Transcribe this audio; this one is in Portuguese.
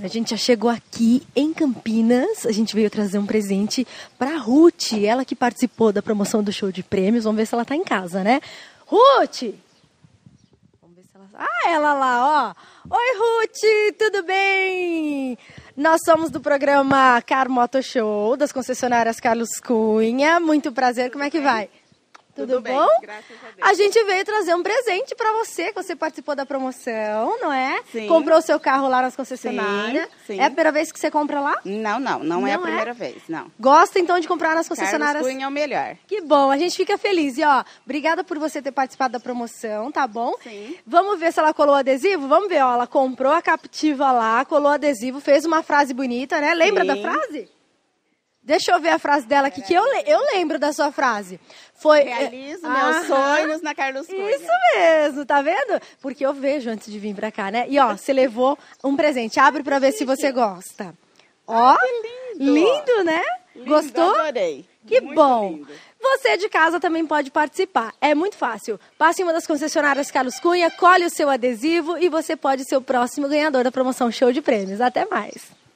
gente já chegou aqui em Campinas, a gente veio trazer um presente pra Ruth, ela que participou da promoção do show de prêmios. Vamos ver se ela tá em casa, né? Ruth! Vamos ver se ela... Ah, ela lá, ó! Oi, Ruth, tudo bem? Nós somos do programa Car Moto Show, das concessionárias Carlos Cunha. Muito prazer, como é que vai? Tudo bom? Graças a Deus. A gente veio trazer um presente para você, que você participou da promoção, não é? Sim. Comprou o seu carro lá nas concessionárias. Sim. É a primeira vez que você compra lá? Não é a primeira vez, não. Gosta então de comprar nas concessionárias? Carlos Cunha é o melhor. Que bom, a gente fica feliz. E ó, obrigada por você ter participado da promoção, tá bom? Sim. Vamos ver se ela colou adesivo? Vamos ver, ó, ela comprou a captiva lá, colou adesivo, fez uma frase bonita, né? Lembra da frase? Deixa eu ver a frase dela aqui, que eu lembro da sua frase. Foi Realizo meus sonhos na Carlos Cunha. Isso mesmo, tá vendo? Porque eu vejo antes de vir pra cá, né? E ó, você levou um presente. Abre pra ver se você gosta. Ó, que lindo. Lindo, né? Lindo, Gostou? adorei. Que Muito bom. lindo. Você de casa também pode participar. É muito fácil. Passe em uma das concessionárias Carlos Cunha, colhe o seu adesivo e você pode ser o próximo ganhador da promoção Show de Prêmios. Até mais.